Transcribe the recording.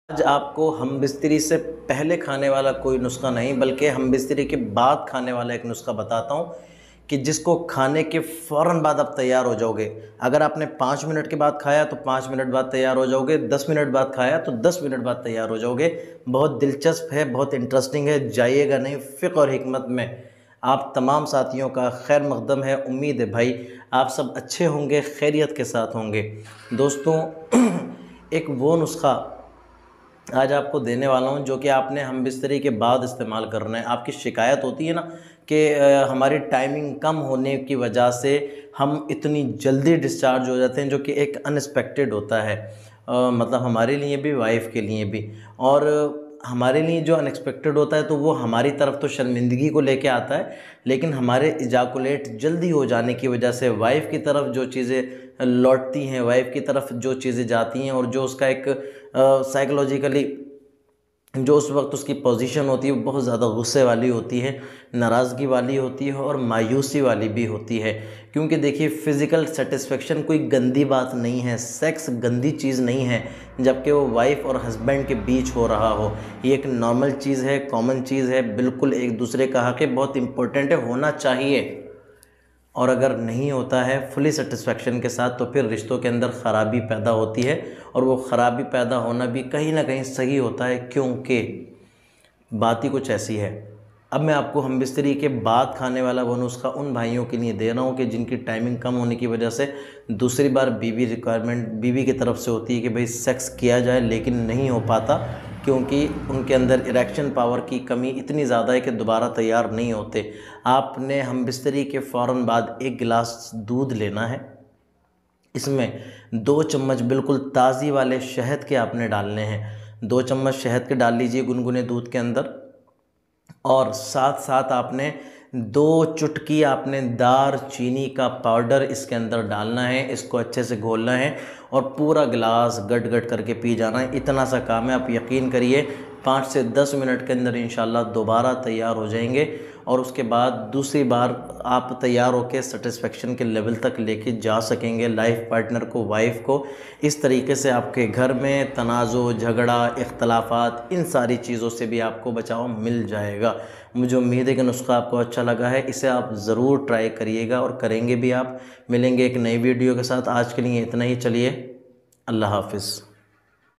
आज आपको हमबिस्तरी से पहले खाने वाला कोई नुस्खा नहीं बल्कि हमबिस्तरी के बाद खाने वाला एक नुस्खा बताता हूँ कि जिसको खाने के फ़ौरन बाद आप तैयार हो जाओगे। अगर आपने 5 मिनट के बाद खाया तो 5 मिनट बाद तैयार हो जाओगे, 10 मिनट बाद खाया तो 10 मिनट बाद तैयार हो जाओगे। बहुत दिलचस्प है, बहुत इंटरेस्टिंग है, जाइएगा नहीं। फ़िक़्ह और हिकमत में आप तमाम साथियों का खैर मक़दम है। उम्मीद है भाई आप सब अच्छे होंगे, खैरियत के साथ होंगे। दोस्तों एक वो नुस्खा आज आपको देने वाला हूँ जो कि आपने हमबिस्तरी के बाद इस्तेमाल करना है। आपकी शिकायत होती है ना कि हमारी टाइमिंग कम होने की वजह से हम इतनी जल्दी डिस्चार्ज हो जाते हैं, जो कि एक अनएक्सपेक्टेड होता है। मतलब हमारे लिए भी, वाइफ के लिए भी। और हमारे लिए जो अनएक्सपेक्टेड होता है तो वो हमारी तरफ तो शर्मिंदगी को लेके आता है, लेकिन हमारे इजाकुलेट जल्दी हो जाने की वजह से वाइफ़ की तरफ जो चीज़ें लौटती हैं, वाइफ़ की तरफ जो चीज़ें जाती हैं और जो उसका एक साइकोलॉजिकली जो उस वक्त उसकी पोजीशन होती है वो बहुत ज़्यादा गुस्से वाली होती है, नाराज़गी वाली होती है और मायूसी वाली भी होती है। क्योंकि देखिए फ़िज़िकल सेटिस्फेक्शन कोई गंदी बात नहीं है, सेक्स गंदी चीज़ नहीं है, जबकि वो वाइफ़ और हस्बैंड के बीच हो रहा हो। ये एक नॉर्मल चीज़ है, कॉमन चीज़ है, बिल्कुल एक दूसरे का हक़ है, बहुत इम्पोर्टेंट है, होना चाहिए। और अगर नहीं होता है फुली सेटिस्फेक्शन के साथ तो फिर रिश्तों के अंदर ख़राबी पैदा होती है। और वो ख़राबी पैदा होना भी कहीं ना कहीं सही होता है, क्योंकि बात ही कुछ ऐसी है। अब मैं आपको हमबिस्तरी के बाद खाने वाला वो नुस्खा उन भाइयों के लिए दे रहा हूँ कि जिनकी टाइमिंग कम होने की वजह से दूसरी बार बीवी रिक्वायरमेंट बीवी की तरफ से होती है कि भाई सेक्स किया जाए, लेकिन नहीं हो पाता क्योंकि उनके अंदर इरेक्शन पावर की कमी इतनी ज़्यादा है कि दोबारा तैयार नहीं होते। आपने हमबिस्तरी के फ़ौरन बाद 1 गिलास दूध लेना है। इसमें 2 चम्मच बिल्कुल ताज़ी वाले शहद के आपने डालने हैं। 2 चम्मच शहद के डाल लीजिए गुनगुने दूध के अंदर। और साथ साथ आपने 2 चुटकी आपने दार चीनी का पाउडर इसके अंदर डालना है। इसको अच्छे से घोलना है और पूरा गिलास गट गट करके पी जाना है। इतना सा काम है, आप यकीन करिए 5 से 10 मिनट के अंदर इंशाल्लाह दोबारा तैयार हो जाएंगे। और उसके बाद दूसरी बार आप तैयार होकर सेटिस्फेक्शन के लेवल तक लेके जा सकेंगे लाइफ पार्टनर को, वाइफ को। इस तरीके से आपके घर में तनाज़ो, झगड़ा, इख्तलाफात, इन सारी चीज़ों से भी आपको बचाव मिल जाएगा। मुझे उम्मीद है कि नुस्खा आपको अच्छा लगा है। इसे आप ज़रूर ट्राई करिएगा और करेंगे भी आप। मिलेंगे एक नई वीडियो के साथ। आज के लिए इतना ही। चलिए, अल्लाह हाफ़िज़।